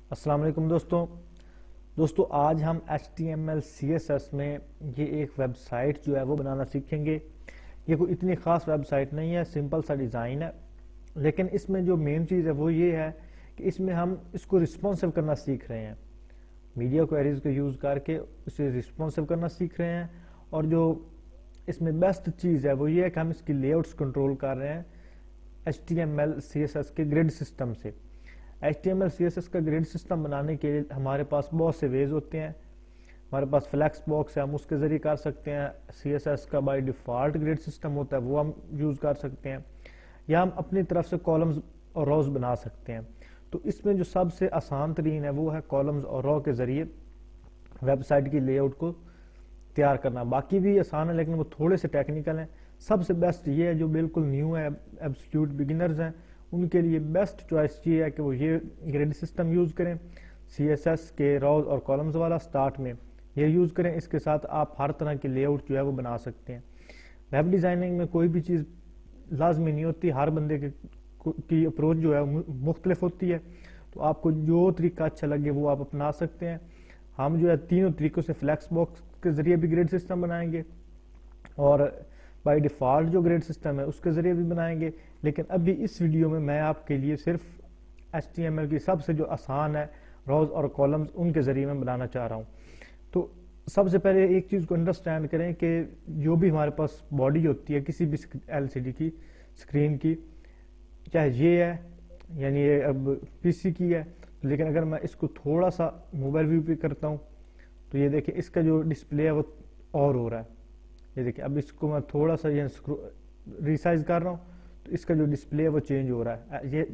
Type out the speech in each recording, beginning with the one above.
अस्सलाम वालेकुम दोस्तों आज हम HTML CSS में ये एक वेबसाइट जो है वो बनाना सीखेंगे। ये कोई इतनी ख़ास वेबसाइट नहीं है, सिंपल सा डिज़ाइन है, लेकिन इसमें जो मेन चीज़ है वो ये है कि इसमें हम इसको रिस्पॉन्सिव करना सीख रहे हैं। मीडिया क्वेरीज को यूज़ करके उसे रिस्पॉन्सिव करना सीख रहे हैं। और जो इसमें बेस्ट चीज़ है वो ये है कि हम इसकी लेआउट्स कंट्रोल कर रहे हैं HTML CSS के ग्रिड सिस्टम से। HTML CSS का ग्रिड सिस्टम बनाने के लिए हमारे पास बहुत से वेज होते हैं। हमारे पास फ्लैक्स बॉक्स है, हम उसके ज़रिए कर सकते हैं। CSS का बाय डिफ़ॉल्ट ग्रिड सिस्टम होता है, वो हम यूज़ कर सकते हैं, या हम अपनी तरफ से कॉलम्स और रोज बना सकते हैं। तो इसमें जो सबसे आसान तरीन है वो है कॉलम्स और रो के ज़रिए वेबसाइट की लेआउट को तैयार करना। बाकी भी आसान है लेकिन वो थोड़े से टेक्निकल हैं। सबसे बेस्ट ये है जो बिल्कुल न्यू है, एब्सोल्यूट बिगिनर्स हैं, उनके लिए बेस्ट चॉइस ये है कि वो ये ग्रिड सिस्टम यूज़ करें। CSS के रोज और कॉलम्स वाला स्टार्ट में ये यूज़ करें। इसके साथ आप हर तरह की लेआउट जो है वो बना सकते हैं। वेब डिज़ाइनिंग में कोई भी चीज़ लाजमी नहीं होती, हर बंदे की अप्रोच जो है मुख्तलिफ होती है। तो आपको जो तरीका अच्छा लगे वो आप अपना सकते हैं। हम जो है तीनों तरीक़ों से फ्लैक्स बॉक्स के ज़रिए भी ग्रिड सिस्टम बनाएंगे और बाय डिफ़ॉल्ट जो ग्रिड सिस्टम है उसके ज़रिए भी बनाएंगे। लेकिन अभी इस वीडियो में मैं आपके लिए सिर्फ HTML की सबसे जो आसान है रोज और कॉलम्स, उनके ज़रिए मैं बनाना चाह रहा हूँ। तो सबसे पहले एक चीज़ को अंडरस्टैंड करें कि जो भी हमारे पास बॉडी होती है किसी भी LCD की स्क्रीन की, चाहे ये है यानी ये अब PC की है, लेकिन अगर मैं इसको थोड़ा सा मोबाइल व्यू पे करता हूँ तो ये देखिए इसका जो डिस्प्ले है वो और हो रहा है। ये देखिए अब इसको मैं थोड़ा सा ये रिसाइज कर रहा हूँ तो इसका जो डिस्प्ले है वो चेंज हो रहा है। ये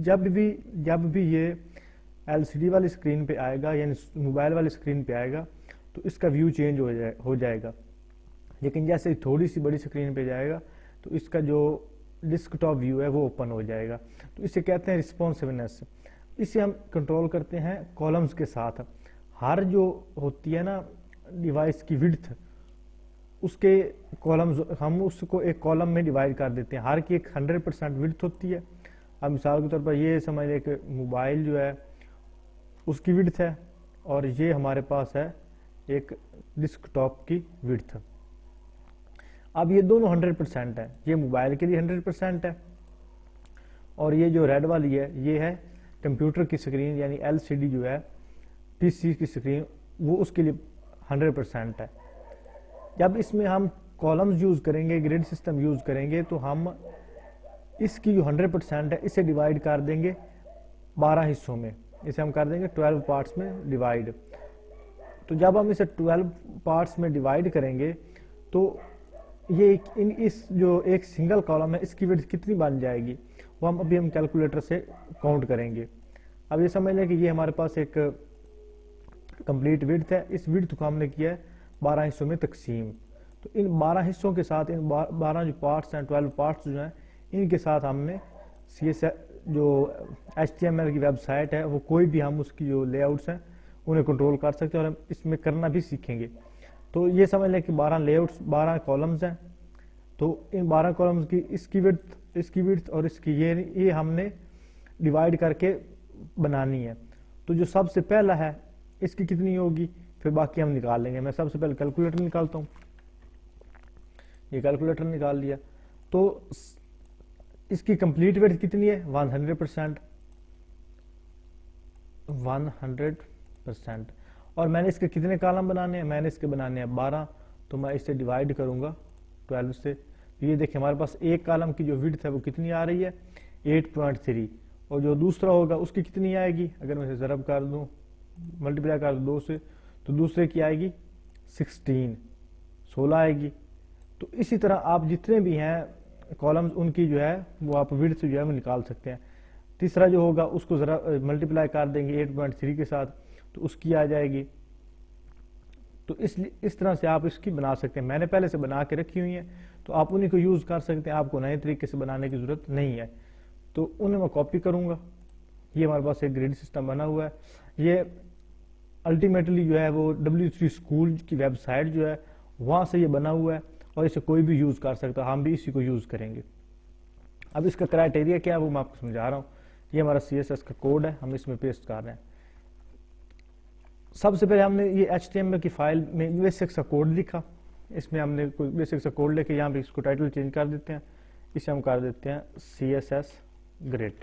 जब भी ये LCD वाली स्क्रीन पे आएगा यानी मोबाइल वाली स्क्रीन पे आएगा तो इसका व्यू चेंज हो जाएगा। लेकिन जैसे ही थोड़ी सी बड़ी स्क्रीन पे जाएगा तो इसका जो डिस्कटॉप व्यू है वो ओपन हो जाएगा। तो इसे कहते हैं रिस्पॉन्सिवनेस। इसे हम कंट्रोल करते हैं कॉलम्स के साथ। हर जो होती है ना डिवाइस की विड्थ, उसके कॉलम्स हम उसको एक कॉलम में डिवाइड कर देते हैं। हर की एक 100% विड्थ होती है। अब मिसाल के तौर पर ये समझ लें कि मोबाइल जो है उसकी विड्थ है और ये हमारे पास है एक डिस्कटॉप की विड्थ। अब ये दोनों 100% है, ये मोबाइल के लिए 100% है और ये जो रेड वाली है ये है कंप्यूटर की स्क्रीन यानी LCD जो है PC की स्क्रीन, वो उसके लिए 100% है। जब इसमें हम कॉलम्स यूज़ करेंगे, ग्रिड सिस्टम यूज़ करेंगे, तो हम इसकी जो 100% है इसे डिवाइड कर देंगे 12 हिस्सों में। इसे हम कर देंगे 12 पार्ट्स में डिवाइड। तो जब हम इसे 12 पार्ट्स में डिवाइड करेंगे तो ये इस जो एक सिंगल कॉलम है इसकी विड्थ कितनी बन जाएगी वो हम कैलकुलेटर से काउंट करेंगे। अब ये समझ लें कि ये हमारे पास एक कंप्लीट विड्थ है। इस विड्थ को हमने किया है 12 हिस्सों में तकसीम। तो इन 12 हिस्सों के साथ इन 12 जो पार्ट्स हैं, 12 पार्ट्स जो हैं, इनके साथ हमने CSS जो HTML की वेबसाइट है वो कोई भी हम उसकी जो लेआउट्स हैं उन्हें कंट्रोल कर सकते हैं और हम इसमें करना भी सीखेंगे। तो ये समझ लें कि 12 लेआउट्स, 12 कॉलम्स हैं। तो इन 12 कॉलम्स की इसकी विड्थ और इसकी ये हमने डिवाइड करके बनानी है। तो जो सबसे पहला है इसकी कितनी होगी, फिर बाकी हम निकाल लेंगे। मैं सबसे पहले कैलकुलेटर निकालता हूँ। ये कैलकुलेटर निकाल लिया। तो इसकी कंप्लीट विड्थ कितनी है 100%। और मैंने इसके कितने कॉलम बनाने हैं, मैंने इसके बनाने हैं 12। तो मैं इसे डिवाइड करूंगा 12 से। तो ये देखिए हमारे पास एक कॉलम की जो विड्थ है वो कितनी आ रही है 8.3, और जो दूसरा होगा उसकी कितनी आएगी, अगर मैं इसे ज़रब कर दूं, मल्टीप्लाई कर दूं 2 से, तो दूसरे की आएगी 16 आएगी। तो इसी तरह आप जितने भी हैं कॉलम्स उनकी जो है वो आप विड्थ जो है वो निकाल सकते हैं। तीसरा जो होगा उसको ज़रा मल्टीप्लाई कर देंगे 8.3 के साथ तो उसकी आ जाएगी। तो इस तरह से आप इसकी बना सकते हैं। मैंने पहले से बना के रखी हुई है तो आप उन्हीं को यूज़ कर सकते हैं, आपको नए तरीके से बनाने की ज़रूरत नहीं है। तो उन्हें मैं कॉपी करूँगा। ये हमारे पास एक ग्रिड सिस्टम बना हुआ है। ये अल्टीमेटली जो है वो W3 स्कूल की वेबसाइट जो है वहाँ से ये बना हुआ है और इसे कोई भी यूज़ कर सकता है। हम भी इसी को यूज़ करेंगे। अब इसका क्राइटेरिया क्या है वो मैं आपको समझा रहा हूँ। ये हमारा CSS का कोड है, हम इसमें पेस्ट कर रहे हैं। सबसे पहले हमने ये HTML की फाइल में बेसिक सा कोड लिखा, इसमें हमने कोई बेसिक सा कोड लेके यहाँ पे इसको टाइटल चेंज कर देते हैं, इसे हम कर देते हैं CSS ग्रिड,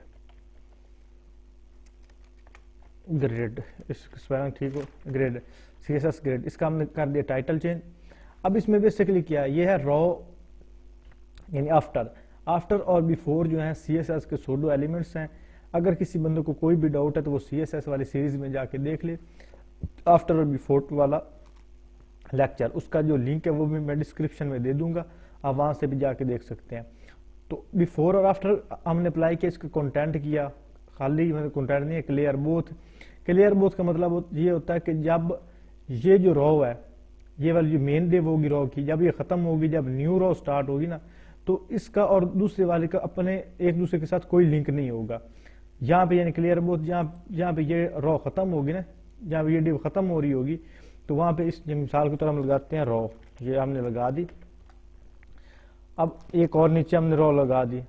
इसका स्पेलिंग ठीक हो, ग्रिड, CSS ग्रिड, इसका हमने कर दिया टाइटल चेंज। अब इसमें बेसिकली क्या है, ये है रॉ यानी आफ्टर और बिफोर जो है CSS के सूडो एलिमेंट्स हैं। अगर किसी बंदे को कोई भी डाउट है तो वो CSS वाली सीरीज में जाके देख ले, आफ्टर और बिफोर वाला लेक्चर, उसका जो लिंक है वो भी मैं डिस्क्रिप्शन में दे दूंगा, आप वहां से भी जाके देख सकते हैं। तो बिफोर और आफ्टर हमने अप्लाई किया, इसका कंटेंट किया, खाली मतलब कंटेंट नहीं है, क्लियर बोथ का मतलब ये होता है कि जब ये जो रॉ है, ये वाली जो मेन डिव होगी रॉ की, जब ये खत्म होगी, जब न्यू रॉ स्टार्ट होगी ना, तो इसका और दूसरे वाले का अपने एक दूसरे के साथ कोई लिंक नहीं होगा। यहाँ पे यानी क्लियर बोथ, जहाँ पे ये रॉ खत्म होगी ना, जहाँ पे ये डिव खत्म हो रही होगी, तो वहां पे इस मिसाल की तरह हम लगाते हैं रॉ, ये हमने लगा दी। अब एक और नीचे हमने रॉ लगा दी।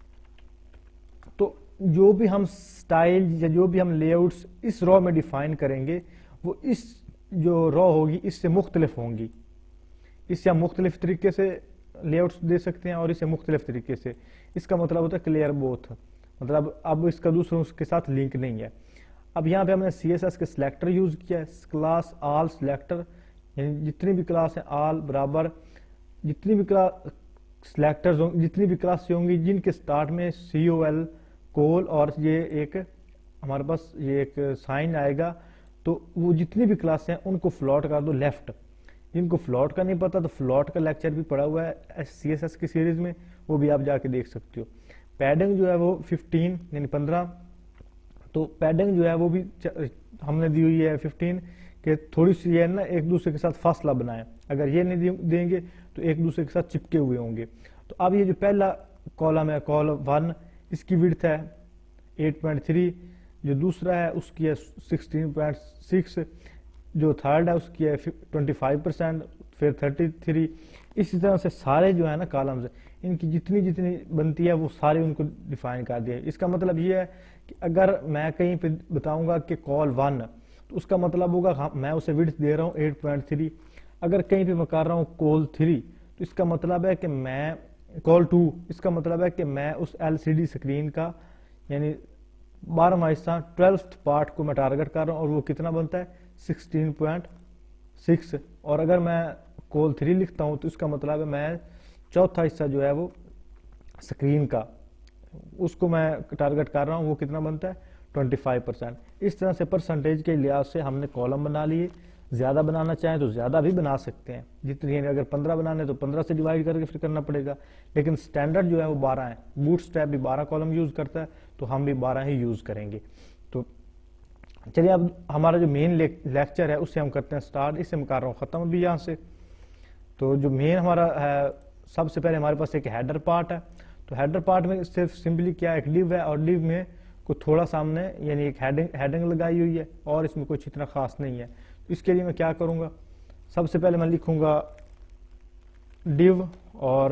तो जो भी हम स्टाइल या जो भी हम लेआउट्स इस रॉ में डिफाइन करेंगे, वो इस जो रॉ होगी इससे मुख्तलिफ होंगी। इससे हम मुख्तलिफ तरीके से लेआउट्स दे सकते हैं और इसे मुख्तलिफ तरीके से। इसका मतलब होता है क्लियर बोथ, मतलब अब इसका दूसरों के साथ लिंक नहीं है। अब यहाँ पे हमने CSS के सिलेक्टर यूज किया है, क्लास ऑल सिलेक्टर, यानी जितनी भी क्लास है ऑल बराबर, जितनी भी क्लास सिलेक्टर्स होंगी, जितनी भी क्लास होंगी जिनके स्टार्ट में COL कोल और ये एक हमारे पास ये एक साइन आएगा, तो वो जितनी भी क्लास हैं उनको फ्लॉट कर दो लेफ्ट। जिनको फ्लॉट का नहीं पता तो फ्लॉट का लेक्चर भी पड़ा हुआ है CSS की सीरीज में, वो भी आप जाके देख सकते हो। पैडिंग जो है वो 15 यानी 15, तो पैडिंग जो है वो भी हमने दी हुई है 15 कि थोड़ी सी है ना एक दूसरे के साथ फासला बनाए, अगर ये नहीं देंगे तो एक दूसरे के साथ चिपके हुए होंगे। तो अब ये जो पहला कॉलम है, कॉलम 1, इसकी विड्थ है 8.3, जो दूसरा है उसकी है 16.6, जो थर्ड है उसकी है 25%, फिर 33। इसी तरह से सारे जो है ना कॉलम्स, इनकी जितनी जितनी बनती है वो सारे उनको डिफाइन कर दिया है। इसका मतलब ये है कि अगर मैं कहीं पे बताऊंगा कि कॉल 1, तो उसका मतलब होगा मैं उसे विड्थ दे रहा हूँ 8.3। अगर कहीं पे मैं कर रहा हूँ कॉल 3, तो इसका मतलब है कि मैं कॉल 2, इसका मतलब है कि मैं उस LCD स्क्रीन का यानी 12वां हिस्सा 12th पार्ट को मैं टारगेट कर रहा हूँ, और वो कितना बनता है 16.6। और अगर मैं कॉल 3 लिखता हूँ तो इसका मतलब है मैं चौथा हिस्सा जो है वो स्क्रीन का, उसको मैं टारगेट कर रहा हूँ, वो कितना बनता है 25%। इस तरह से परसेंटेज के लिहाज से हमने कॉलम बना लिए। ज्यादा बनाना चाहें तो ज्यादा भी बना सकते हैं, जितनी अगर 15 बनाने तो 15 से डिवाइड करके फिर करना पड़ेगा, लेकिन स्टैंडर्ड जो है वो 12 है। बूटस्ट्रैप भी 12 कॉलम यूज करता है, तो हम भी 12 ही यूज करेंगे। तो चलिए अब हमारा जो मेन लेक्चर है उससे हम करते हैं स्टार्ट। इससे मैं कर रहा हूँ खत्म भी यहाँ से। तो जो मेन हमारा है, सबसे पहले हमारे पास एक हेडर पार्ट है। तो हेडर पार्ट में सिर्फ सिंपली क्या एक डिव है, और डिव में को थोड़ा सामने यानी एक हेडिंग लगाई हुई है, और इसमें कुछ इतना खास नहीं है। तो इसके लिए मैं क्या करूंगा, सबसे पहले मैं लिखूंगा डिव और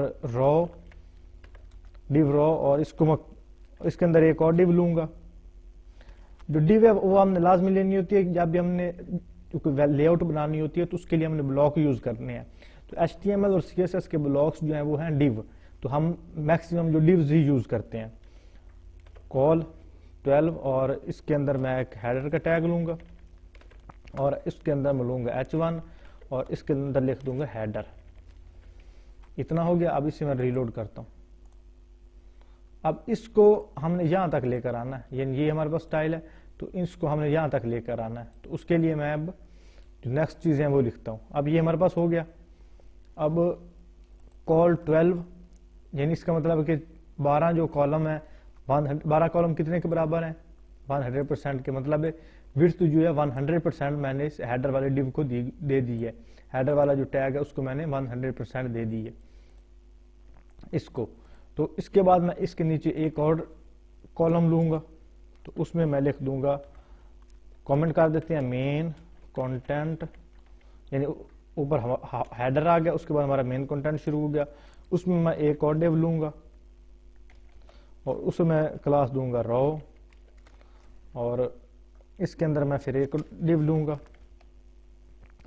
रॉ, और इसको मैं इसके अंदर एक और डिव लूंगा। जो डिव है वो हमने लाजमी लेनी होती है जब भी हमने लेआउट बनानी होती है, तो उसके लिए हमने ब्लॉक यूज करने हैं। तो HTML और CSS के ब्लॉक्स जो हैं वो हैं डिव, तो हम मैक्सिमम जो डिव्स ही यूज करते हैं। कॉल 12, और इसके अंदर मैं एक हेडर का टैग लूंगा, और इसके अंदर मैं लूंगा H1, और इसके अंदर लिख दूंगा हेडर। इतना हो गया। अब इसे मैं रीलोड करता हूं। अब इसको हमने यहां तक लेकर आना है, यानी ये हमारे पास स्टाइल है, तो इसको हमने यहां तक लेकर आना है। तो उसके लिए मैं अब जो नेक्स्ट चीजें हैं वो लिखता हूं। अब ये हमारे पास हो गया। अब कॉल 12 यानी इसका मतलब है कि 12 जो कॉलम है, 12 कॉलम कितने के बराबर है 100% के, मतलब है विड्थ जो है 100% मैंने इस हेडर वाले डिव को दे दी है। हेडर वाला जो टैग है उसको मैंने 100% दे दी है इसको। तो इसके बाद मैं इसके नीचे एक और कॉलम लूंगा, तो उसमें मैं लिख दूंगा, कमेंट कर देते हैं मेन कंटेंट, यानी ऊपर हेडर आ गया, उसके बाद हमारा मेन कंटेंट शुरू हो गया। उसमें मैं एक और डिव लूंगा, और उसमें मैं क्लास दूंगा रॉ, और इसके अंदर मैं फिर एक डिव लूंगा,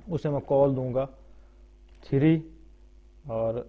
उसे मैं कॉल दूंगा 3 और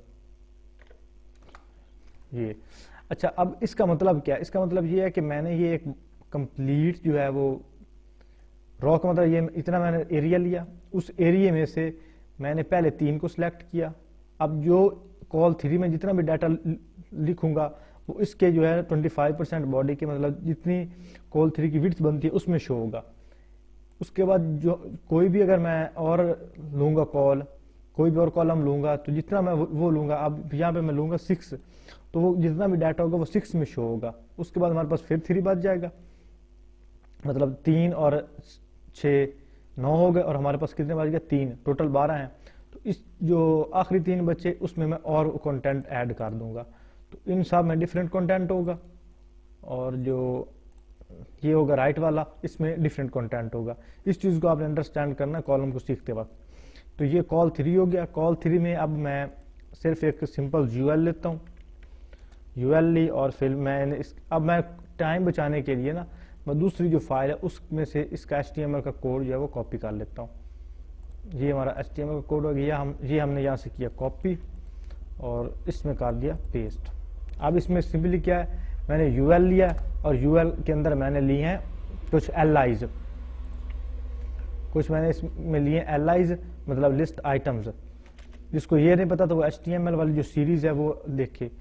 ये। अच्छा, अब इसका मतलब क्या है? इसका मतलब ये है कि मैंने ये एक कंप्लीट जो है वो रॉ का मतलब ये इतना मैंने एरिया लिया, उस एरिया में से मैंने पहले 3 को सिलेक्ट किया। अब जो कॉल 3 में जितना भी डाटा लिखूंगा वो इसके जो है 25% बॉडी के, मतलब जितनी कॉल 3 की विड्थ बनती है उसमें शो होगा। उसके बाद जो कोई भी अगर मैं और लूंगा कॉल, कोई भी और कॉलम लूंगा तो जितना मैं वो लूंगा, अब यहाँ पे मैं लूंगा 6, तो वो जितना भी डाटा होगा वो 6 में शो होगा। उसके बाद हमारे पास फिर 3 बच जाएगा, मतलब 3 और 6 9 हो गए, और हमारे पास कितने बच गए? 3, टोटल 12 हैं। तो इस जो आखिरी 3 बचे उसमें मैं और कंटेंट ऐड कर दूंगा, तो इन सब में डिफरेंट कंटेंट होगा, और जो ये होगा राइट वाला इसमें डिफरेंट कंटेंट होगा। इस चीज़ को आपने अंडरस्टैंड करना कॉलम को सीखते वक्त। तो ये कॉल 3 हो गया। कॉल 3 में अब मैं सिर्फ एक सिंपल यूएल लेता हूँ, यूएल ली, और फिर मैंने अब मैं टाइम बचाने के लिए ना मैं दूसरी जो फाइल है उसमें से इसका एचटीएमएल का कोड जो है वो कॉपी कर लेता हूँ। ये हमारा एचटीएमएल का कोड हो गया, ये हमने यहाँ से किया कॉपी और इसमें कर दिया पेस्ट। अब इसमें सिंपली क्या है, मैंने यूएल लिया और यूएल के अंदर मैंने लिए हैं कुछ एलआईज, कुछ मैंने इसमें लिए एलआईज मतलब लिस्ट आइटम्स। जिसको ये नहीं पता तो वो एचटीएमएल वाली जो सीरीज है वो देखे,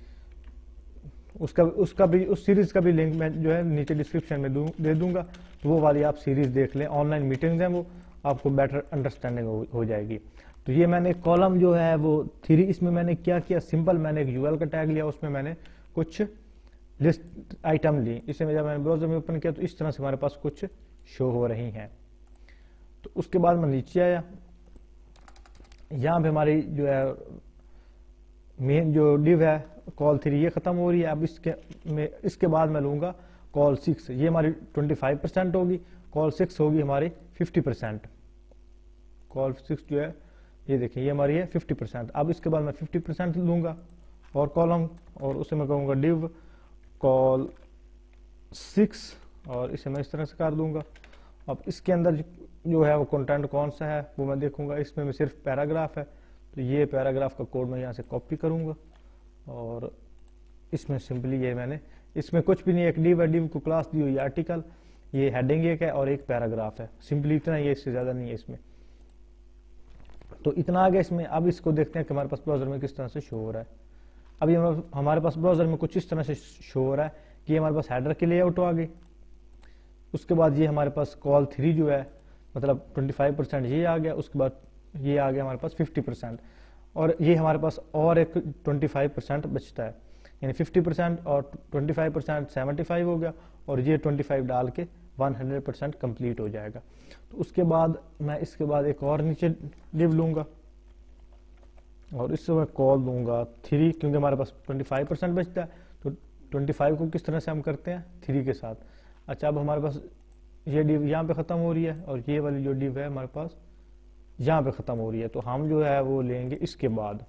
उसका भी उस सीरीज का भी लिंक मैं जो है नीचे डिस्क्रिप्शन में दे दूंगा, तो वो वाली आप सीरीज देख लें। ऑनलाइन मीटिंग्स हैं वो, आपको बेटर अंडरस्टैंडिंग हो जाएगी। तो ये मैंने कॉलम जो है वो 3, इसमें मैंने क्या किया, सिंपल मैंने एक यूएल का टैग लिया, उसमें मैंने कुछ लिस्ट आइटम ली। इसे जब मैंने ब्राउजर में ओपन किया तो इस तरह से हमारे पास कुछ शो हो रही हैं। तो उसके बाद मैं नीचे आया, यहाँ पे हमारी जो है मेन जो डिव है कॉल 3 ये खत्म हो रही है। अब इसके बाद मैं लूंगा कॉल 6, ये हमारी 25% होगी, कॉल 6 होगी हमारी 50%। कॉल 6 जो है ये देखिए ये हमारी है 50%। अब इसके बाद मैं 50% लूंगा और कॉलम, और उसे मैं कहूँगा डिव कॉल 6, और इसे मैं इस तरह से कर दूंगा। अब इसके अंदर जो है वो कंटेंट कौन सा है वो मैं देखूंगा। इसमें मैं सिर्फ पैराग्राफ है, तो ये पैराग्राफ का कोड मैं यहाँ से कॉपी करूंगा, और इसमें सिंपली ये मैंने इसमें कुछ भी नहीं, एक डिव है, डिव को क्लास दी हुई आर्टिकल, ये हेडिंग एक है और एक पैराग्राफ है, सिंपली इतना ही है, इससे ज्यादा नहीं है इसमें। तो इतना आ गया इसमें। अब इसको देखते हैं कि हमारे पास ब्राउजर में किस तरह से शो हो रहा है। अभी हमारे पास ब्राउजर में कुछ इस तरह से शो हो रहा है कि हमारे पास हेडर के लेआउट आ गई। उसके बाद ये हमारे पास कॉल 3 जो है मतलब 25% ये आ गया, उसके बाद ये आ गया हमारे पास 50%, और ये हमारे पास और एक 25% बचता है, यानी 50% और 25% 75 हो गया, और ये 25 डाल के 100% कंप्लीट हो जाएगा। तो उसके बाद मैं इसके बाद एक और नीचे डिव लूंगा और इससे मैं कॉल दूंगा 3, क्योंकि हमारे पास 25% बचता है। तो 25 को किस तरह से हम करते हैं 3 के साथ। अच्छा, अब हमारे पास ये डिव यहाँ पे खत्म हो रही है और ये वाली जो डिव है हमारे पास यहाँ पे खत्म हो रही है, तो हम जो है वो लेंगे इसके बाद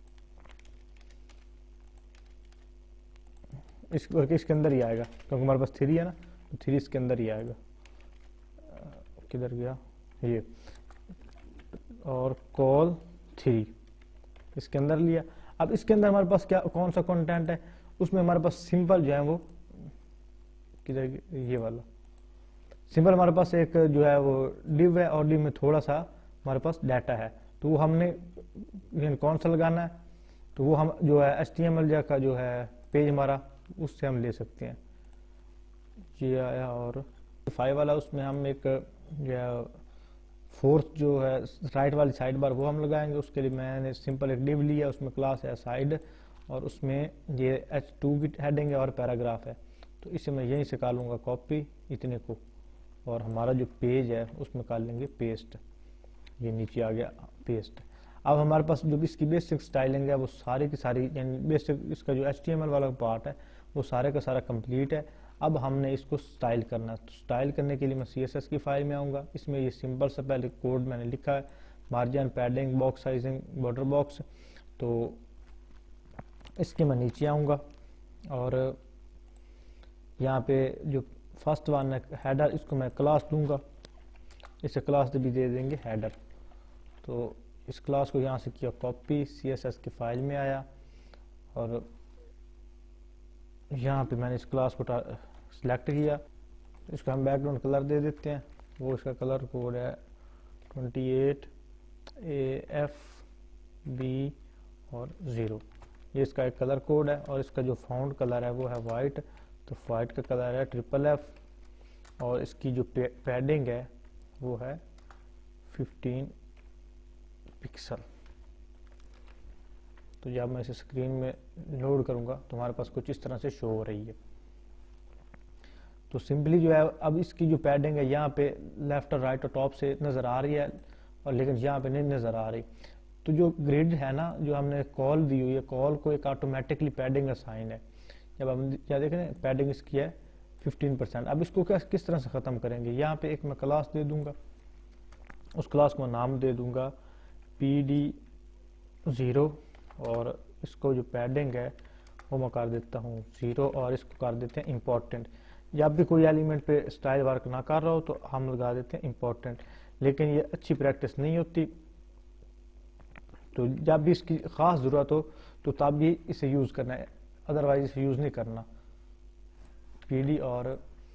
इसके अंदर ही आएगा, क्योंकि हमारे पास 3 है ना, तो 3 इसके अंदर ही आएगा। किधर गया ये, और कॉल 3 इसके अंदर लिया। अब इसके अंदर हमारे पास क्या कौन सा कंटेंट है, उसमें हमारे पास सिंपल जो है वो किधर, ये वाला सिंपल हमारे पास एक जो है वो डिव है, और डिव में थोड़ा सा हमारे पास डाटा है, तो वो हमने कौन सा लगाना है, तो वो हम जो है HTML का जो है पेज हमारा उससे हम ले सकते हैं। ये आया, और 5 वाला उसमें हम एक जो है फोर्थ जो है राइट वाली साइड बार वो हम लगाएंगे। उसके लिए मैंने सिंपल एक डिव लिया, उसमें क्लास है साइड, और उसमें ये H2 की हेडिंग है और पैराग्राफ है, तो इसे मैं यहीं से कर लूँगा कॉपी इतने को, और हमारा जो पेज है उसमें कर लेंगे पेस्ट। ये नीचे आ गया पेस्ट। अब हमारे पास जो इसकी बेसिक स्टाइलिंग है वो सारी की सारी, यानी बेसिक इसका जो HTML वाला पार्ट है वो सारे का सारा कंप्लीट है। अब हमने इसको स्टाइल करना है, तो स्टाइल करने के लिए मैं CSS की फाइल में आऊँगा। इसमें ये सिंपल सा पहले कोड मैंने लिखा है, margin, padding, box sizing, border box. तो इसके मैं नीचे आऊँगा और यहाँ पे जो फर्स्ट वन है हेडर, इसको मैं क्लास दूंगा, इसे क्लास भी दे देंगे हेडर। तो इस क्लास को यहाँ से किया कॉपी, CSS की फाइल में आया और यहाँ पे मैंने इस क्लास को सिलेक्ट किया। इसका हम बैकग्राउंड कलर दे देते हैं, वो इसका कलर कोड है 28AFB और 0। ये इसका एक कलर कोड है और इसका जो फाउंड कलर है वो है वाइट, तो वाइट का कलर है FFF और इसकी जो पैडिंग है वो है 15 पिक्सल। तो जब मैं इसे स्क्रीन में लोड करूंगा तो हमारे पास कुछ इस तरह से शो हो रही है। तो सिंपली जो है अब इसकी जो पैडिंग है यहाँ पे लेफ्ट और राइट और टॉप से नज़र आ रही है और लेकिन यहाँ पे नहीं नज़र आ रही। तो जो ग्रिड है ना, जो हमने कॉल दी हुई है, कॉल को एक ऑटोमेटिकली पैडिंग असाइन है। जब हम क्या देख रहे हैं पैडिंग इसकी है 15%। अब इसको किस तरह से ख़त्म करेंगे, यहाँ पे एक मैं क्लास दे दूंगा, उस क्लास को मैं नाम दे दूंगा PD0 और इसको जो पैडिंग है वो मैं कर देता हूँ 0 और इसको कर देते हैं इम्पोर्टेंट। जब भी कोई एलिमेंट पे स्टाइल वर्क ना कर रहा हो तो हम लगा देते हैं इम्पोर्टेंट, लेकिन ये अच्छी प्रैक्टिस नहीं होती। तो जब भी इसकी ख़ास ज़रूरत हो तो तब भी इसे यूज़ करना है, अदरवाइज इसे यूज़ नहीं करना। PD और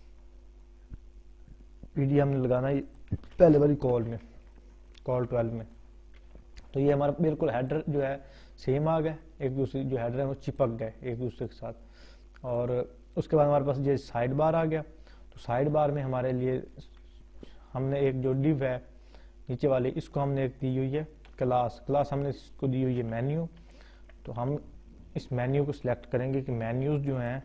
PD हमने लगाना है पहले वाली कॉल में, कॉल 12 में। तो ये हमारा बिल्कुल हेडर जो है सेम आ गया, एक दूसरे जो हेडर है वो चिपक गए एक दूसरे के साथ। और उसके बाद हमारे पास ये साइड बार आ गया। तो साइड बार में हमारे लिए हमने एक जो डिव है नीचे वाली, इसको हमने एक दी हुई है क्लास हमने इसको दी हुई है मेन्यू। तो हम इस मेन्यू को सिलेक्ट करेंगे कि मेन्यूज जो हैं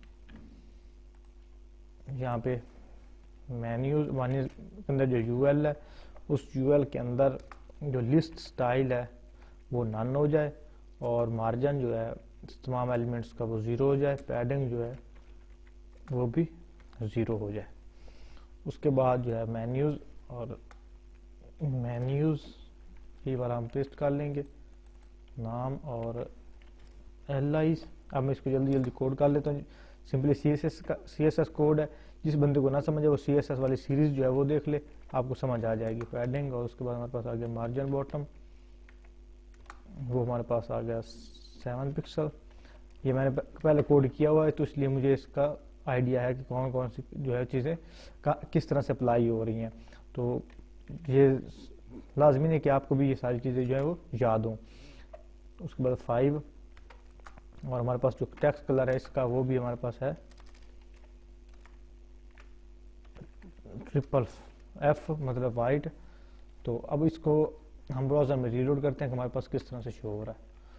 यहाँ पे मेन्यूज के अंदर जो UL है उस UL के अंदर जो लिस्ट स्टाइल है वो नन हो जाए और मार्जिन जो है तमाम एलिमेंट्स का वो 0 हो जाए, पैडिंग जो है वो भी 0 हो जाए। उसके बाद जो है मेन्यूज और मेन्यूज ये वाला हम पेस्ट कर लेंगे नाम और LI। अब मैं इसको जल्दी जल्दी कोड कर लेता हूँ। सिंपली CSS कोड है, जिस बंदे को ना समझे वो CSS वाली सीरीज जो है वो देख ले, आपको समझ आ जाएगी। पैडिंग और उसके बाद हमारे पास आ गया मार्जिन बॉटम, वो हमारे पास आ गया 7 पिक्सल। ये मैंने पहले कोड किया हुआ है तो इसलिए मुझे इसका आइडिया है कि कौन कौन सी जो है चीज़ें किस तरह से अप्लाई हो रही हैं। तो ये लाजमी है कि आपको भी ये सारी चीज़ें जो है वो याद हों। उसके बाद 5 और हमारे पास जो टेक्स्ट कलर है इसका वो भी हमारे पास है FFF मतलब वाइट। तो अब इसको हम ब्राउज़र में रीलोड करते हैं कि हमारे पास किस तरह से शो हो रहा है।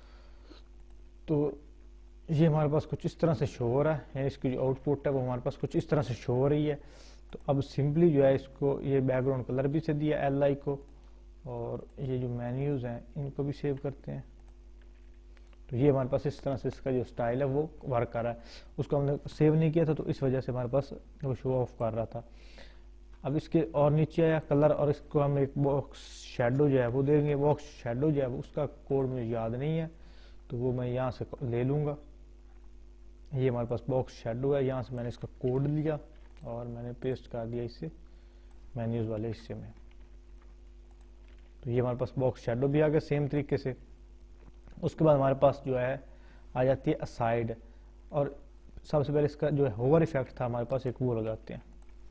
तो ये हमारे पास कुछ इस तरह से शो हो रहा है, यानी इसकी जो आउटपुट है वो हमारे पास कुछ इस तरह से शो हो रही है। तो अब सिंपली जो है इसको ये बैकग्राउंड कलर भी से दिया LI को और ये जो मेन्यूज़ हैं इनको भी सेव करते हैं। तो ये हमारे पास इस तरह से इसका जो स्टाइल है वो वर्क कर रहा है। उसको हमने सेव नहीं किया था तो इस वजह से हमारे पास वो शो ऑफ कर रहा था। अब इसके और नीचे आया कलर और इसको हम एक बॉक्स शेडो जो है वो देंगे। बॉक्स शेडो जो है उसका कोड मुझे याद नहीं है तो वो मैं यहाँ से ले लूँगा। ये हमारे पास बॉक्स शेडो है, यहाँ से मैंने इसका कोड लिया और मैंने पेस्ट कर दिया इसे मेन्यूज़ वाले हिस्से में। तो ये हमारे पास बॉक्स शेडो भी आ गया सेम तरीके से। उसके बाद हमारे पास जो है आ जाती है असाइड और सबसे पहले इसका जो है होवर इफेक्ट था हमारे पास एक वो लगाते हैं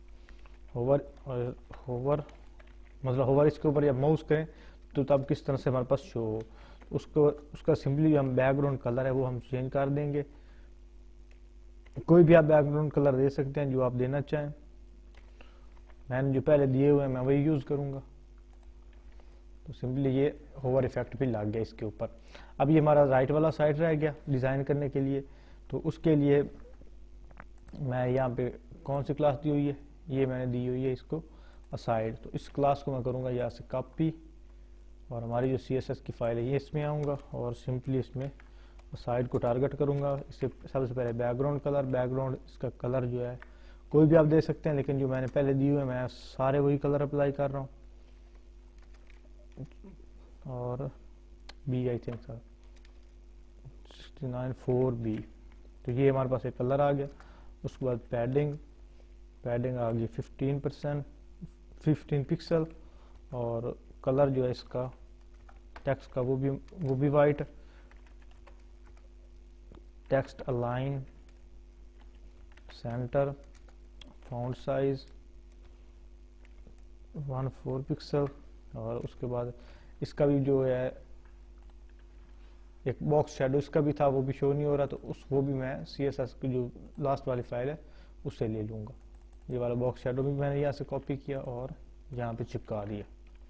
होवर मतलब होवर इसके ऊपर या माउस करें तो तब किस तरह से हमारे पास शो हो। उसका सिंपली जो हम बैकग्राउंड कलर है वो हम चेंज कर देंगे। कोई भी आप बैकग्राउंड कलर दे सकते हैं जो आप देना चाहें। मैंने जो पहले दिए हुए हैं मैं वही यूज़ करूँगा। तो सिंपली ये होवर इफेक्ट भी लग गया इसके ऊपर। अब ये हमारा राइट वाला साइड रह गया डिज़ाइन करने के लिए। तो उसके लिए मैं यहाँ पे कौन सी क्लास दी हुई है, ये मैंने दी हुई है इसको असाइड। तो इस क्लास को मैं करूँगा यहाँ से कॉपी और हमारी जो CSS की फाइल है ये इसमें आऊँगा और सिंपली इसमें असाइड को टारगेट करूँगा। इससे सबसे पहले बैकग्राउंड इसका कलर जो है कोई भी आप दे सकते हैं, लेकिन जो मैंने पहले दी हुए मैं सारे वही कलर अप्लाई कर रहा हूँ। और B I think sir 69.4B। तो ये हमारे पास एक कलर आ गया। उसके बाद पैडिंग आ गई 15 पिक्सल और कलर जो है इसका टेक्स्ट का वो भी white. Text align, centre, font size 1.4 pixel. और उसके बाद इसका भी जो है एक बॉक्स शेडो इसका भी था, वो भी शो नहीं हो रहा, तो वो भी मैं CSS की जो लास्ट वाली फाइल है उससे ले लूँगा। ये वाला बॉक्स शेडो भी मैंने यहाँ से कॉपी किया और यहाँ पे चिपका दिया।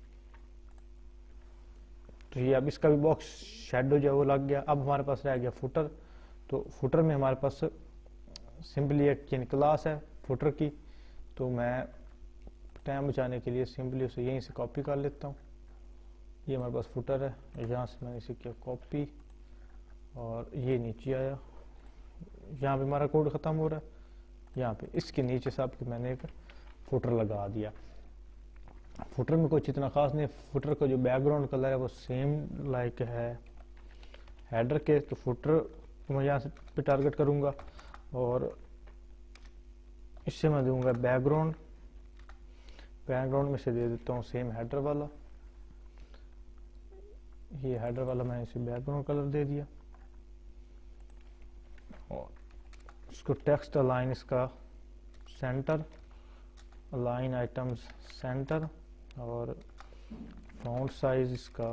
तो ये अब इसका भी बॉक्स शेडो जो है वो लग गया। अब हमारे पास रह गया फुटर। तो फुटर में हमारे पास सिंपली एक क्लास है फुटर की, तो मैं टाइम बचाने के लिए सिंपली उसे यहीं से कॉपी कर लेता हूँ। ये हमारे पास फुटर है, यहाँ से मैंने इसे किया कॉपी और ये नीचे आया। यहाँ पे हमारा कोड ख़त्म हो रहा है, यहाँ पे इसके नीचे साहब के मैंने एक फुटर लगा दिया। फुटर में कुछ इतना खास नहीं, फुटर का जो बैकग्राउंड कलर है वो सेम लाइक है हेडर के। तो फुटर मैं यहाँ से पे टारगेट करूँगा और इससे मैं दूंगा बैकग्राउंड में से दे देता हूँ सेम हेडर वाला। ये हेडर वाला मैंने इसे बैकग्राउंड कलर दे दिया और इसको टेक्स्ट अलाइन इसका सेंटर, अलाइन आइटम्स सेंटर और फॉन्ट साइज इसका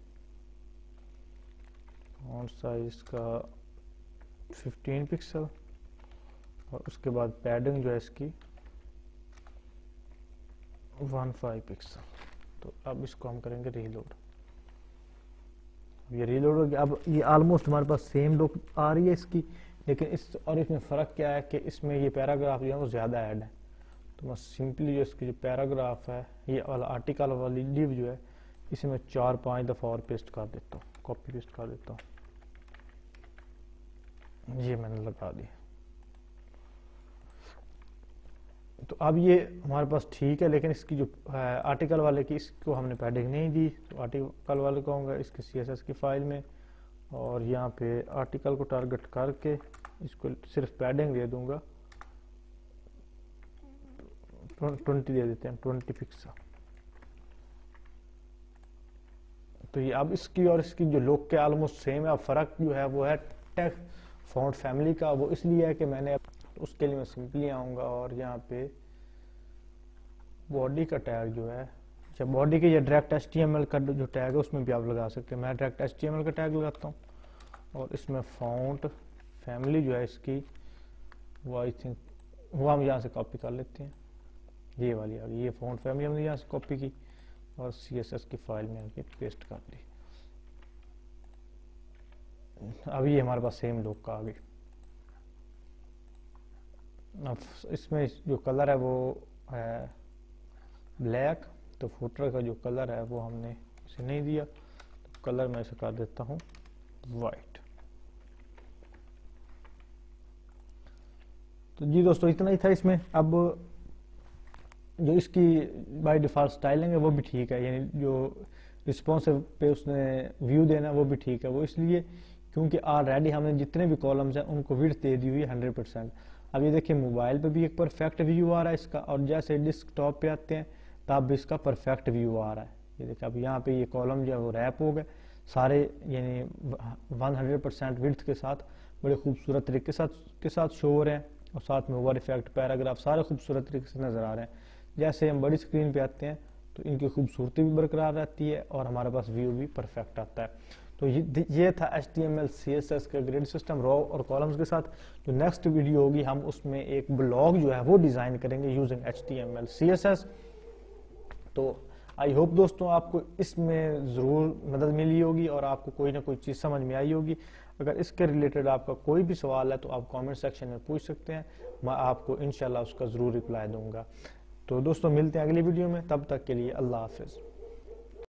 15 पिक्सल और उसके बाद पैडिंग जो है इसकी 1.5 पिक्सल। तो अब इसको हम करेंगे रीलोड। ये रीलोड हो गया। अब ये ऑलमोस्ट हमारे पास सेम लुक आ रही है इसकी, लेकिन इसमें फ़र्क क्या है कि इसमें ये पैराग्राफ जो है वो ज़्यादा ऐड है। तो मैं सिंपली जो इसकी जो पैराग्राफ है ये वाला आर्टिकल वाली लिव जो है इसे मैं 4-5 दफ़ा और पेस्ट कर देता हूँ, कॉपी पेस्ट कर देता हूँ। ये मैंने लगा दिया। तो अब ये हमारे पास ठीक है, लेकिन इसकी जो आर्टिकल वाले की इसको हमने पैडिंग नहीं दी। तो आर्टिकल वाले को आऊँगा इसके CSS की फाइल में और यहाँ पे आर्टिकल को टारगेट करके इसको सिर्फ पैडिंग दे दूंगा, 20 दे देते हैं, 20 पिक्सल। तो ये अब इसकी और इसकी जो लुक के ऑलमोस्ट सेम है। अब फ़र्क जो है वो है टेक्स्ट फॉन्ट फैमिली का। वो इसलिए है कि मैंने उसके लिए मैं सिंपली आऊँगा और यहाँ पे बॉडी का टैग जो है, जब बॉडी के या डायरेक्ट HTML का जो टैग है उसमें भी आप लगा सकते हैं। मैं डायरेक्ट HTML का टैग लगाता हूँ और इसमें फॉन्ट फैमिली जो है इसकी वो आई थिंक वो हम यहाँ से कॉपी कर लेते हैं। ये वाली आ गई, ये फॉन्ट फैमिली हमने यहाँ से कॉपी की और CSS की फाइल में आके पेस्ट कर दी। अब ये हमारे पास सेम लुक आ गई। अब इसमें जो कलर है वो है ब्लैक, तो फुटर का जो कलर है वो हमने इसे नहीं दिया, तो कलर मैं इसे कर देता हूँ वाइट। तो जी दोस्तों इतना ही था इसमें। अब जो इसकी बाय डिफ़ॉल्ट स्टाइलिंग है वो भी ठीक है, यानी जो रिस्पॉन्सिव पे उसने व्यू देना वो भी ठीक है। वो इसलिए क्योंकि ऑलरेडी हमने जितने भी कॉलम्स हैं उनको विड्थ दे दी हुई है 100%। अब ये देखिए मोबाइल पे भी एक परफेक्ट व्यू आ रहा है इसका, और जैसे डेस्कटॉप पे आते हैं तब भी इसका परफेक्ट व्यू आ रहा है। ये देखिए अब यहाँ पे ये कॉलम जो है वो रैप हो गए सारे, यानी 100% विड्थ के साथ बड़े खूबसूरत तरीके के साथ शो हो रहे हैं और साथ में ओवर इफेक्ट पैराग्राफ सारे खूबसूरत तरीके से नज़र आ रहे हैं। जैसे हम बड़ी स्क्रीन पे आते हैं तो इनकी खूबसूरती भी बरकरार रहती है और हमारे पास व्यू भी परफेक्ट आता है। तो ये था HTML CSS का ग्रिड सिस्टम रो और कॉलम्स के साथ। जो नेक्स्ट वीडियो होगी हम उसमें एक ब्लॉग जो है वो डिज़ाइन करेंगे यूजिंग HTML CSS। तो आई होप दोस्तों आपको इसमें ज़रूर मदद मिली होगी और आपको कोई ना कोई चीज़ समझ में आई होगी। अगर इसके रिलेटेड आपका कोई भी सवाल है तो आप कमेंट सेक्शन में पूछ सकते हैं, मैं आपको इंशाल्लाह उसका ज़रूर रिप्लाई दूंगा। तो दोस्तों मिलते हैं अगली वीडियो में, तब तक के लिए अल्लाह हाफिज़।